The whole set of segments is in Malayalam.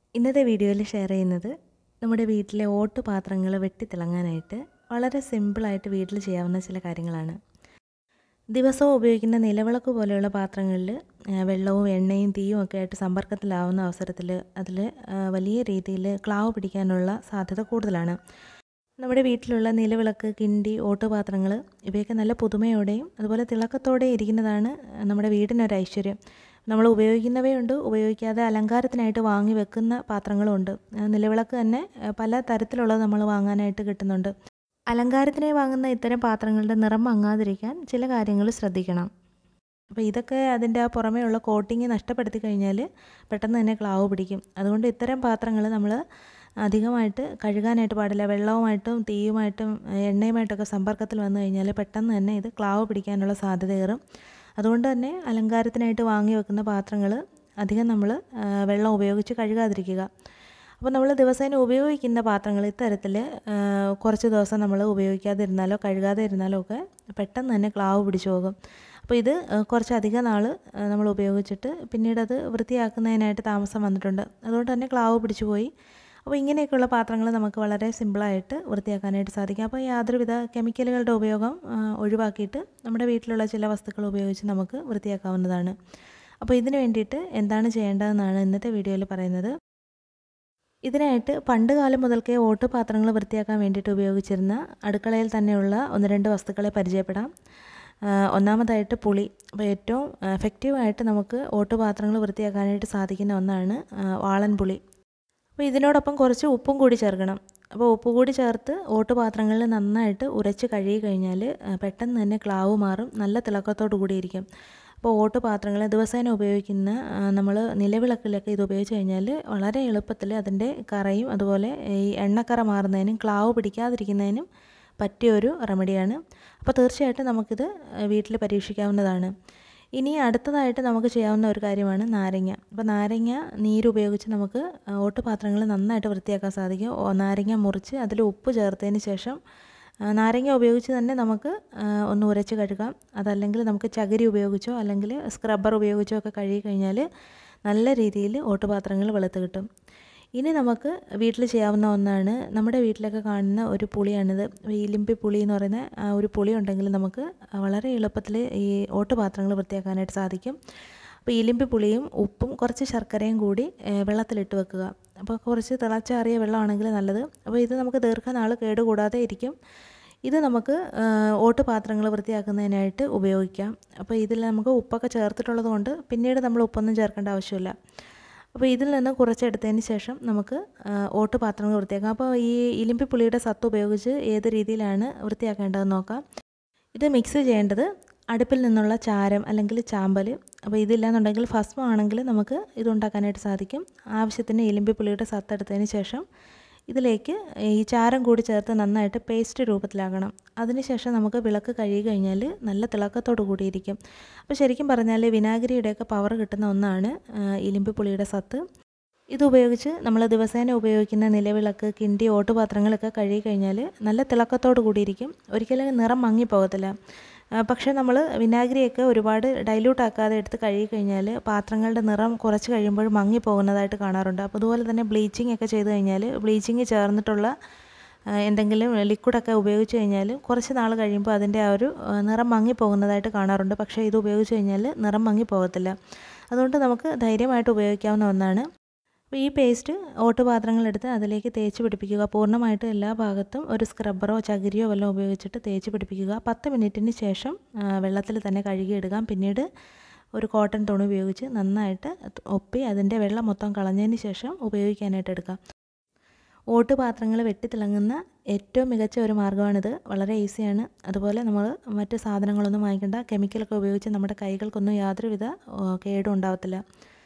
ഇന്നത്തെ വീഡിയോയിൽ ഷെയർ ചെയ്യുന്നത് നമ്മുടെ വീട്ടിലെ ഓട്ടുപാത്രങ്ങൾ വെട്ടിത്തിളങ്ങാനായിട്ട് വളരെ സിമ്പിളായിട്ട് വീട്ടിൽ ചെയ്യാവുന്ന ചില കാര്യങ്ങളാണ്. ദിവസവും ഉപയോഗിക്കുന്ന നിലവിളക്ക് പോലെയുള്ള പാത്രങ്ങളിൽ വെള്ളവും എണ്ണയും തീയും ഒക്കെ ആയിട്ട് സമ്പർക്കത്തിലാവുന്ന അവസരത്തിൽ അതിൽ വലിയ രീതിയിൽ ക്ലാവ് പിടിക്കാനുള്ള സാധ്യത കൂടുതലാണ്. നമ്മുടെ വീട്ടിലുള്ള നിലവിളക്ക്, കിണ്ടി, ഓട്ടുപാത്രങ്ങൾ ഇവയൊക്കെ നല്ല പുതുമയോടെയും അതുപോലെ തിളക്കത്തോടെയും ഇരിക്കുന്നതാണ് നമ്മുടെ വീടിനൊരു ഐശ്വര്യം. നമ്മൾ ഉപയോഗിക്കുന്നവയുണ്ട്, ഉപയോഗിക്കാതെ അലങ്കാരത്തിനായിട്ട് വാങ്ങി വെക്കുന്ന പാത്രങ്ങളുമുണ്ട്. നിലവിളക്ക് തന്നെ പല തരത്തിലുള്ളത് നമ്മൾ വാങ്ങാനായിട്ട് കിട്ടുന്നുണ്ട്. അലങ്കാരത്തിനായി വാങ്ങുന്ന ഇത്തരം പാത്രങ്ങളുടെ നിറം മങ്ങാതിരിക്കാൻ ചില കാര്യങ്ങൾ ശ്രദ്ധിക്കണം. അപ്പോൾ ഇതൊക്കെ അതിൻ്റെ ആ പുറമേയുള്ള കോട്ടിങ് നഷ്ടപ്പെടുത്തി കഴിഞ്ഞാൽ പെട്ടെന്ന് തന്നെ ക്ലാവ് പിടിക്കും. അതുകൊണ്ട് ഇത്തരം പാത്രങ്ങൾ നമ്മൾ അധികമായിട്ട് കഴുകാനായിട്ട് പാടില്ല. വെള്ളവുമായിട്ടും തീയുമായിട്ടും എണ്ണയുമായിട്ടൊക്കെ സമ്പർക്കത്തിൽ വന്നു കഴിഞ്ഞാൽ പെട്ടെന്ന് തന്നെ ഇത് ക്ലാവ് പിടിക്കാനുള്ള സാധ്യത ഏറും. അതുകൊണ്ട് തന്നെ അലങ്കാരത്തിനായിട്ട് വാങ്ങി വെക്കുന്ന പാത്രങ്ങൾ അധികം നമ്മൾ വെള്ളം ഉപയോഗിച്ച് കഴുകാതിരിക്കുക. അപ്പോൾ നമ്മൾ ദിവസേന ഉപയോഗിക്കുന്ന പാത്രങ്ങൾ ഇത്തരത്തിൽ കുറച്ച് ദിവസം നമ്മൾ ഉപയോഗിക്കാതിരുന്നാലോ കഴുകാതെ ഇരുന്നാലോ ഒക്കെ പെട്ടെന്ന് തന്നെ ക്ലാവ് പിടിച്ചു പോകും. അപ്പോൾ ഇത് കുറച്ചധികം നാൾ നമ്മൾ ഉപയോഗിച്ചിട്ട് പിന്നീട് അത് വൃത്തിയാക്കുന്നതിനായിട്ട് താമസം വന്നിട്ടുണ്ട്. അതുകൊണ്ട് തന്നെ ക്ലാവ് പിടിച്ചു പോയി. അപ്പോൾ ഇങ്ങനെയൊക്കെയുള്ള പാത്രങ്ങൾ നമുക്ക് വളരെ സിമ്പിളായിട്ട് വൃത്തിയാക്കാനായിട്ട് സാധിക്കും. അപ്പോൾ യാതൊരുവിധ കെമിക്കലുകളുടെ ഉപയോഗം ഒഴിവാക്കിയിട്ട് നമ്മുടെ വീട്ടിലുള്ള ചില വസ്തുക്കൾ ഉപയോഗിച്ച് നമുക്ക് വൃത്തിയാക്കാവുന്നതാണ്. അപ്പോൾ ഇതിന് വേണ്ടിയിട്ട് എന്താണ് ചെയ്യേണ്ടതെന്നാണ് ഇന്നത്തെ വീഡിയോയിൽ പറയുന്നത്. ഇതിനായിട്ട് പണ്ട് കാലം മുതൽക്കേ ഓട്ടുപാത്രങ്ങൾ വൃത്തിയാക്കാൻ വേണ്ടിയിട്ട് ഉപയോഗിച്ചിരുന്ന അടുക്കളയിൽ തന്നെയുള്ള 1-2 വസ്തുക്കളെ പരിചയപ്പെടാം. ഒന്നാമതായിട്ട് പുളി. അപ്പോൾ ഏറ്റവും എഫക്റ്റീവായിട്ട് നമുക്ക് ഓട്ടുപാത്രങ്ങൾ വൃത്തിയാക്കാനായിട്ട് സാധിക്കുന്ന ഒന്നാണ് വാളൻ പുളി. അപ്പോൾ ഇതിനോടൊപ്പം കുറച്ച് ഉപ്പും കൂടി ചേർക്കണം. അപ്പോൾ ഉപ്പ് കൂടി ചേർത്ത് ഓട്ടുപാത്രങ്ങളിൽ നന്നായിട്ട് ഉരച്ച് കഴുകി കഴിഞ്ഞാൽ പെട്ടെന്ന് തന്നെ ക്ലാവ് മാറും, നല്ല തിളക്കത്തോടു കൂടിയിരിക്കും. അപ്പോൾ ഓട്ടുപാത്രങ്ങൾ ദിവസേന ഉപയോഗിക്കുന്ന നമ്മൾ നിലവിളക്കിലൊക്കെ ഇത് ഉപയോഗിച്ച് കഴിഞ്ഞാൽ വളരെ എളുപ്പത്തിൽ അതിൻ്റെ കറയും അതുപോലെ ഈ എണ്ണക്കറ മാറുന്നതിനും ക്ലാവ് പിടിക്കാതിരിക്കുന്നതിനും പറ്റിയൊരു റെമഡിയാണ്. അപ്പോൾ തീർച്ചയായിട്ടും നമുക്കിത് വീട്ടിൽ പരീക്ഷിക്കാവുന്നതാണ്. ഇനി അടുത്തതായിട്ട് നമുക്ക് ചെയ്യാവുന്ന ഒരു കാര്യമാണ് നാരങ്ങ. അപ്പോൾ നാരങ്ങ നീരുപയോഗിച്ച് നമുക്ക് ഓട്ടുപാത്രങ്ങൾ നന്നായിട്ട് വൃത്തിയാക്കാൻ സാധിക്കും. നാരങ്ങ മുറിച്ച് അതിൽ ഉപ്പ് ചേർത്തതിന് ശേഷം നാരങ്ങ ഉപയോഗിച്ച് തന്നെ നമുക്ക് ഒന്ന് ഉരച്ച് കഴുകാം. അതല്ലെങ്കിൽ നമുക്ക് ചകിരി ഉപയോഗിച്ചോ അല്ലെങ്കിൽ സ്ക്രബ്ബർ ഉപയോഗിച്ചോ ഒക്കെ കഴുകി കഴിഞ്ഞാൽ നല്ല രീതിയിൽ ഓട്ടുപാത്രങ്ങൾ വെളുത്ത് കിട്ടും. ഇനി നമുക്ക് വീട്ടിൽ ചെയ്യാവുന്ന ഒന്നാണ്, നമ്മുടെ വീട്ടിലൊക്കെ കാണുന്ന ഒരു പുളിയാണിത്. ഇലുമ്പിപ്പുളി എന്ന് പറയുന്ന ഒരു പുളി ഉണ്ടെങ്കിൽ നമുക്ക് വളരെ എളുപ്പത്തിൽ ഈ ഓട്ടുപാത്രങ്ങൾ വൃത്തിയാക്കാനായിട്ട് സാധിക്കും. അപ്പോൾ ഇലുമ്പിപ്പുളിയും ഉപ്പും കുറച്ച് ശർക്കരയും കൂടി വെള്ളത്തിലിട്ട് വെക്കുക. അപ്പോൾ കുറച്ച് തിളച്ചാറിയ വെള്ളമാണെങ്കിൽ നല്ലത്. അപ്പോൾ ഇത് നമുക്ക് ദീർഘനാൾ കേടുകൂടാതെ ഇരിക്കും. ഇത് നമുക്ക് ഓട്ടുപാത്രങ്ങൾ വൃത്തിയാക്കുന്നതിനായിട്ട് ഉപയോഗിക്കാം. അപ്പോൾ ഇതിൽ നമുക്ക് ഉപ്പൊക്കെ ചേർത്തിട്ടുള്ളത് കൊണ്ട് പിന്നീട് നമ്മൾ ഉപ്പൊന്നും ചേർക്കേണ്ട ആവശ്യമില്ല. അപ്പോൾ ഇതിൽ നിന്ന് കുറച്ചെടുത്തതിന് ശേഷം നമുക്ക് ഓട്ടുപാത്രങ്ങൾ വൃത്തിയാക്കാം. അപ്പോൾ ഈ ഇലുമ്പിപ്പുളിയുടെ സത്ത് ഉപയോഗിച്ച് ഏത് രീതിയിലാണ് വൃത്തിയാക്കേണ്ടതെന്ന് നോക്കാം. ഇത് മിക്സ് ചെയ്യേണ്ടത് അടുപ്പിൽ നിന്നുള്ള ചാരം അല്ലെങ്കിൽ ചാമ്പൽ. അപ്പോൾ ഇതില്ലാന്നുണ്ടെങ്കിൽ ഭസ്മം ആണെങ്കിൽ നമുക്ക് ഇതുണ്ടാക്കാനായിട്ട് സാധിക്കും. ആവശ്യത്തിന് ഇലുമ്പിപ്പുളിയുടെ സത്ത് എടുത്തതിന് ശേഷം ഇതിലേക്ക് ഈ ചാരം കൂടി ചേർത്ത് നന്നായിട്ട് പേസ്റ്റ് രൂപത്തിലാക്കണം. അതിനുശേഷം നമുക്ക് വിളക്ക് കഴുകി കഴിഞ്ഞാൽ നല്ല തിളക്കത്തോടു കൂടിയിരിക്കും. അപ്പോൾ ശരിക്കും പറഞ്ഞാൽ വിനാഗിരിയുടെയൊക്കെ പവർ കിട്ടുന്ന ഒന്നാണ് ഇലുമ്പിപ്പുളിയുടെ സത്ത്. ഇതുപയോഗിച്ച് നമ്മൾ ദിവസേന ഉപയോഗിക്കുന്ന നിലവിളക്ക്, കിണ്ടി, ഓട്ടുപാത്രങ്ങളൊക്കെ കഴുകി കഴിഞ്ഞാൽ നല്ല തിളക്കത്തോടു കൂടിയിരിക്കും. ഒരിക്കലും നിറം മങ്ങിപ്പോകത്തില്ല. പക്ഷേ നമ്മൾ വിനാഗിരിയൊക്കെ ഒരുപാട് ഡൈല്യൂട്ട് ആക്കാതെ എടുത്ത് കഴുകി കഴിഞ്ഞാൽ പാത്രങ്ങളുടെ നിറം കുറച്ച് കഴിയുമ്പോൾ മങ്ങിപ്പോകുന്നതായിട്ട് കാണാറുണ്ട്. അപ്പോൾ അതുപോലെ തന്നെ ബ്ലീച്ചിങ് ഒക്കെ ചെയ്ത് കഴിഞ്ഞാൽ ബ്ലീച്ചിങ് ചേർന്നിട്ടുള്ള എന്തെങ്കിലും ലിക്വിഡൊക്കെ ഉപയോഗിച്ച് കഴിഞ്ഞാൽ കുറച്ച് നാൾ കഴിയുമ്പോൾ അതിൻ്റെ ആ ഒരു നിറം മങ്ങിപ്പോകുന്നതായിട്ട് കാണാറുണ്ട്. പക്ഷേ ഇത് ഉപയോഗിച്ച് കഴിഞ്ഞാൽ നിറം മങ്ങിപ്പോകത്തില്ല. അതുകൊണ്ട് നമുക്ക് ധൈര്യമായിട്ട് ഉപയോഗിക്കാവുന്ന ഒന്നാണ്. അപ്പോൾ ഈ പേസ്റ്റ് ഓട്ടുപാത്രങ്ങളെടുത്ത് അതിലേക്ക് തേച്ച് പിടിപ്പിക്കുക. പൂർണ്ണമായിട്ടും എല്ലാ ഭാഗത്തും ഒരു സ്ക്രബ്ബറോ ചകിരിയോ വല്ലതും ഉപയോഗിച്ചിട്ട് തേച്ച് പിടിപ്പിക്കുക. 10 മിനിറ്റിന് ശേഷം വെള്ളത്തിൽ തന്നെ കഴുകിയെടുക്കാം. പിന്നീട് ഒരു കോട്ടൺ തുണി ഉപയോഗിച്ച് നന്നായിട്ട് ഒപ്പി അതിൻ്റെ വെള്ളം മൊത്തം കളഞ്ഞതിന് ശേഷം ഉപയോഗിക്കാനായിട്ട് എടുക്കാം. ഓട്ടുപാത്രങ്ങൾ വെട്ടിത്തിളങ്ങുന്ന ഏറ്റവും മികച്ച ഒരു മാർഗ്ഗമാണിത്. വളരെ ഈസിയാണ്. അതുപോലെ നമ്മൾ മറ്റ് സാധനങ്ങളൊന്നും വാങ്ങിക്കേണ്ട. കെമിക്കലൊക്കെ ഉപയോഗിച്ച് നമ്മുടെ കൈകൾക്കൊന്നും യാതൊരുവിധ കേടും ഉണ്ടാവത്തില്ല.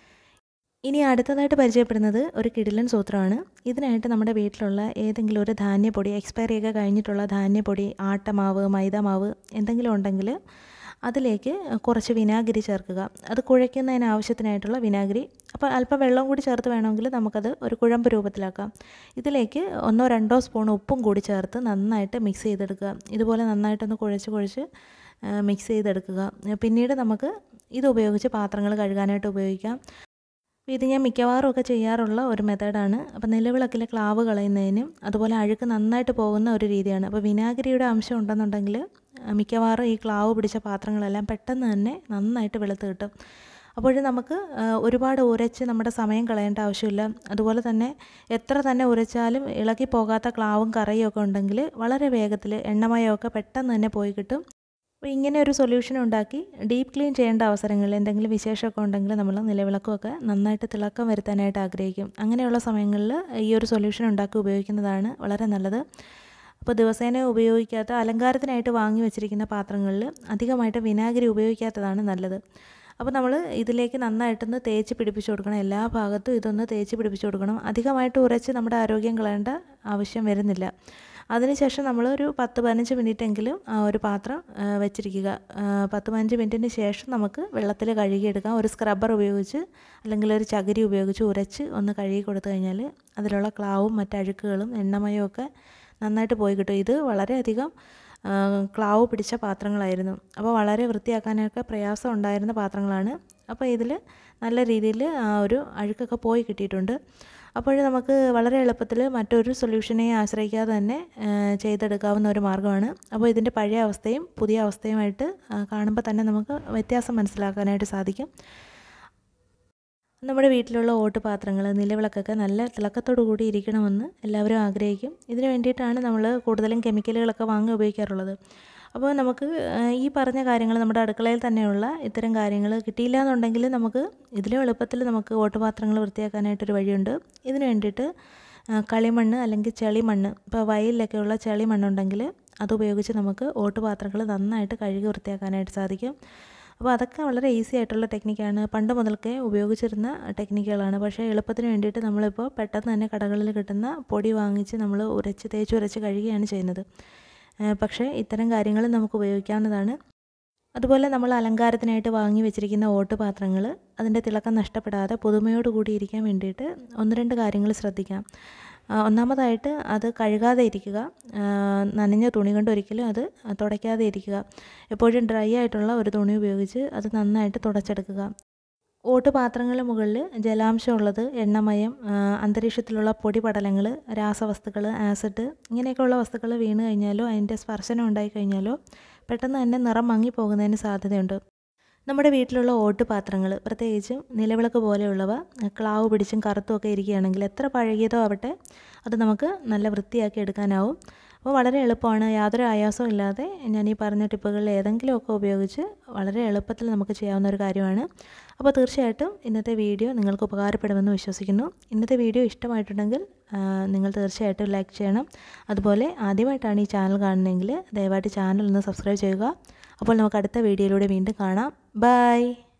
ഇനി അടുത്തതായിട്ട് പരിചയപ്പെടുന്നത് ഒരു കിടിലൻ സൂത്രമാണ്. ഇതിനായിട്ട് നമ്മുടെ വീട്ടിലുള്ള ഏതെങ്കിലും ഒരു ധാന്യപ്പൊടി, എക്സ്പയറിയൊക്കെ കഴിഞ്ഞിട്ടുള്ള ധാന്യപ്പൊടി, ആട്ടമാവ്, മൈദാമാവ് എന്തെങ്കിലും ഉണ്ടെങ്കിൽ അതിലേക്ക് കുറച്ച് വിനാഗിരി ചേർക്കുക. അത് കുഴയ്ക്കുന്നതിന് ആവശ്യത്തിനായിട്ടുള്ള വിനാഗിരി. അപ്പോൾ അല്പം വെള്ളം കൂടി ചേർത്ത് വേണമെങ്കിൽ നമുക്കത് ഒരു കുഴമ്പ് രൂപത്തിലാക്കാം. ഇതിലേക്ക് 1-2 സ്പൂൺ ഉപ്പും കൂടി ചേർത്ത് നന്നായിട്ട് മിക്സ് ചെയ്തെടുക്കുക. ഇതുപോലെ നന്നായിട്ടൊന്ന് കുഴച്ച് മിക്സ് ചെയ്തെടുക്കുക. പിന്നീട് നമുക്ക് ഇത് ഉപയോഗിച്ച് പാത്രങ്ങൾ കഴുകാനായിട്ട് ഉപയോഗിക്കാം. ഇത് ഞാൻ മിക്കവാറും ഒക്കെ ചെയ്യാറുള്ള ഒരു മെത്തേഡാണ്. അപ്പോൾ നിലവിളക്കിലെ ക്ലാവ് കളയുന്നതിനും അതുപോലെ അഴുക്ക് നന്നായിട്ട് പോകുന്ന ഒരു രീതിയാണ്. അപ്പോൾ വിനാഗിരിയുടെ അംശം ഉണ്ടെന്നുണ്ടെങ്കിൽ മിക്കവാറും ഈ ക്ലാവ് പിടിച്ച പാത്രങ്ങളെല്ലാം പെട്ടെന്ന് തന്നെ നന്നായിട്ട് വെളുത്ത് കിട്ടും. അപ്പോൾ നമുക്ക് ഒരുപാട് ഉരച്ച് നമ്മുടെ സമയം കളയേണ്ട ആവശ്യമില്ല. അതുപോലെ തന്നെ എത്ര തന്നെ ഉരച്ചാലും ഇളകി പോകാത്ത ക്ലാവും കറയും ഒക്കെ ഉണ്ടെങ്കിൽ വളരെ വേഗത്തിൽ എണ്ണമയമൊക്കെ പെട്ടെന്ന് തന്നെ പോയി കിട്ടും. അപ്പോൾ ഇങ്ങനെ ഒരു സൊല്യൂഷൻ ഉണ്ടാക്കി ഡീപ്പ് ക്ലീൻ ചെയ്യേണ്ട അവസരങ്ങളിൽ എന്തെങ്കിലും വിശേഷമൊക്കെ ഉണ്ടെങ്കിൽ നമ്മൾ നിലവിളക്കുമൊക്കെ നന്നായിട്ട് തിളക്കം വരുത്താനായിട്ട് ആഗ്രഹിക്കും. അങ്ങനെയുള്ള സമയങ്ങളിൽ ഈ ഒരു സൊല്യൂഷൻ ഉണ്ടാക്കി ഉപയോഗിക്കുന്നതാണ് വളരെ നല്ലത്. അപ്പോൾ ദിവസേന ഉപയോഗിക്കാത്ത അലങ്കാരത്തിനായിട്ട് വാങ്ങി വെച്ചിരിക്കുന്ന പാത്രങ്ങളിൽ അധികമായിട്ട് വിനാഗിരി ഉപയോഗിക്കാത്തതാണ് നല്ലത്. അപ്പോൾ നമ്മൾ ഇതിലേക്ക് നന്നായിട്ടൊന്ന് തേച്ച് പിടിപ്പിച്ച് കൊടുക്കണം. എല്ലാ ഭാഗത്തും ഇതൊന്ന് തേച്ച് പിടിപ്പിച്ച് കൊടുക്കണം. അധികമായിട്ട് ഉരച്ച് നമ്മുടെ ആരോഗ്യം കളയേണ്ട ആവശ്യം വരുന്നില്ല. അതിനുശേഷം നമ്മളൊരു 10-15 മിനിറ്റെങ്കിലും ആ ഒരു പാത്രം വെച്ചിരിക്കുക. 10-15 മിനിറ്റിന് ശേഷം നമുക്ക് വെള്ളത്തിൽ കഴുകിയെടുക്കാം. ഒരു സ്ക്രബ്ബർ ഉപയോഗിച്ച് അല്ലെങ്കിൽ ഒരു ചകിരി ഉപയോഗിച്ച് ഉരച്ച് ഒന്ന് കഴുകി കൊടുത്തു കഴിഞ്ഞാൽ അതിലുള്ള ക്ലാവും മറ്റഴുക്കുകളും എണ്ണമയവും ഒക്കെ നന്നായിട്ട് പോയി കിട്ടും. ഇത് വളരെയധികം ക്ലാവ് പിടിച്ച പാത്രങ്ങളായിരുന്നു. അപ്പോൾ വളരെ വൃത്തിയാക്കാനൊക്കെ പ്രയാസം ഉണ്ടായിരുന്ന പാത്രങ്ങളാണ്. അപ്പോൾ ഇതിൽ നല്ല രീതിയിൽ ആ ഒരു അഴുക്കൊക്കെ പോയി കിട്ടിയിട്ടുണ്ട്. അപ്പോൾ നമുക്ക് വളരെ എളുപ്പത്തിൽ മറ്റൊരു സൊല്യൂഷനെ ആശ്രയിക്കാതെ തന്നെ ചെയ്തെടുക്കാവുന്ന ഒരു മാർഗ്ഗമാണ്. അപ്പോൾ ഇതിൻ്റെ പഴയ അവസ്ഥയും പുതിയ അവസ്ഥയുമായിട്ട് കാണുമ്പോൾ തന്നെ നമുക്ക് വ്യത്യാസം മനസ്സിലാക്കാനായിട്ട് സാധിക്കും. നമ്മുടെ വീട്ടിലുള്ള ഓട്ടുപാത്രങ്ങൾ നിലവിളക്കൊക്കെ നല്ല തിളക്കത്തോടു കൂടി ഇരിക്കണമെന്ന് എല്ലാവരും ആഗ്രഹിക്കും. ഇതിന് വേണ്ടിയിട്ടാണ് നമ്മൾ കൂടുതലും കെമിക്കലുകളൊക്കെ വാങ്ങി ഉപയോഗിക്കാറുള്ളത്. അപ്പോൾ നമുക്ക് ഈ പറഞ്ഞ കാര്യങ്ങൾ നമ്മുടെ അടുക്കളയിൽ തന്നെയുള്ള ഇത്തരം കാര്യങ്ങൾ കിട്ടിയില്ല എന്നുണ്ടെങ്കിൽ നമുക്ക് ഇതിലും എളുപ്പത്തിൽ നമുക്ക് ഓട്ടുപാത്രങ്ങൾ വൃത്തിയാക്കാനായിട്ടൊരു വഴിയുണ്ട്. ഇതിന് വേണ്ടിയിട്ട് കളിമണ്ണ് അല്ലെങ്കിൽ ചെളിമണ്ണ്, ഇപ്പോൾ വയലിലൊക്കെയുള്ള ചെളിമണ്ണുണ്ടെങ്കിൽ അതുപയോഗിച്ച് നമുക്ക് ഓട്ടുപാത്രങ്ങൾ നന്നായിട്ട് കഴുകി വൃത്തിയാക്കാനായിട്ട് സാധിക്കും. അപ്പോൾ അതൊക്കെ വളരെ ഈസി ആയിട്ടുള്ള ടെക്നിക്കാണ്. പണ്ട് മുതൽക്കേ ഉപയോഗിച്ചിരുന്ന ടെക്നിക്കുകളാണ്. പക്ഷേ എളുപ്പത്തിന് വേണ്ടിയിട്ട് നമ്മളിപ്പോൾ പെട്ടെന്ന് തന്നെ കടകളിൽ കിട്ടുന്ന പൊടി വാങ്ങിച്ച് നമ്മൾ തേച്ചുരച്ച് കഴുകുകയാണ് ചെയ്യുന്നത്. പക്ഷേ ഇത്തരം കാര്യങ്ങൾ നമുക്ക് ഉപയോഗിക്കാവുന്നതാണ്. അതുപോലെ നമ്മൾ അലങ്കാരത്തിനായിട്ട് വാങ്ങി വെച്ചിരിക്കുന്ന ഓട്ടുപാത്രങ്ങൾ അതിൻ്റെ തിളക്കം നഷ്ടപ്പെടാതെ പുതുമയോടുകൂടി ഇരിക്കാൻ വേണ്ടിയിട്ട് 1-2 കാര്യങ്ങൾ ശ്രദ്ധിക്കാം. ഒന്നാമതായിട്ട് അത് കഴുകാതെ ഇരിക്കുക. നനഞ്ഞ തുണി കൊണ്ട് ഒരിക്കലും അത് തുടയ്ക്കാതെ ഇരിക്കുക. എപ്പോഴും ഡ്രൈ ആയിട്ടുള്ള ഒരു തുണി ഉപയോഗിച്ച് അത് നന്നായിട്ട് തുടച്ചെടുക്കുക. ഓട്ടുപാത്രങ്ങളുടെ മുകളിൽ ജലാംശമുള്ളത്, എണ്ണമയം, അന്തരീക്ഷത്തിലുള്ള പൊടിപടലങ്ങൾ, രാസവസ്തുക്കൾ, ആസിഡ് ഇങ്ങനെയൊക്കെയുള്ള വസ്തുക്കൾ വീണ് കഴിഞ്ഞാലോ അതിൻ്റെ സ്പർശനം ഉണ്ടായിക്കഴിഞ്ഞാലോ പെട്ടെന്ന് തന്നെ നിറം മങ്ങിപ്പോകുന്നതിന് സാധ്യതയുണ്ട്. നമ്മുടെ വീട്ടിലുള്ള ഓട്ടുപാത്രങ്ങൾ പ്രത്യേകിച്ചും നിലവിളക്ക് പോലെയുള്ളവ ക്ലാവ് പിടിച്ചും കറുത്തുമൊക്കെ ഇരിക്കുകയാണെങ്കിൽ എത്ര പഴകിയതോ ആവട്ടെ അത് നമുക്ക് നല്ല വൃത്തിയാക്കി എടുക്കാനാവും. അപ്പോൾ വളരെ എളുപ്പമാണ്. യാതൊരു ആയാസവും ഇല്ലാതെ ഞാൻ ഈ പറഞ്ഞ ടിപ്പുകളിൽ ഏതെങ്കിലുമൊക്കെ ഉപയോഗിച്ച് വളരെ എളുപ്പത്തിൽ നമുക്ക് ചെയ്യാവുന്ന ഒരു കാര്യമാണ്. അപ്പോൾ തീർച്ചയായിട്ടും ഇന്നത്തെ വീഡിയോ നിങ്ങൾക്ക് ഉപകാരപ്പെടുമെന്ന് വിശ്വസിക്കുന്നു. ഇന്നത്തെ വീഡിയോ ഇഷ്ടമായിട്ടുണ്ടെങ്കിൽ നിങ്ങൾ തീർച്ചയായിട്ടും ലൈക്ക് ചെയ്യണം. അതുപോലെ ആദ്യമായിട്ടാണ് ഈ ചാനൽ കാണുന്നതെങ്കിൽ ദയവായിട്ട് ചാനൽ ഒന്ന് സബ്സ്ക്രൈബ് ചെയ്യുക. അപ്പോൾ നമുക്ക് അടുത്ത വീഡിയോയിലൂടെ വീണ്ടും കാണാം. ബൈ.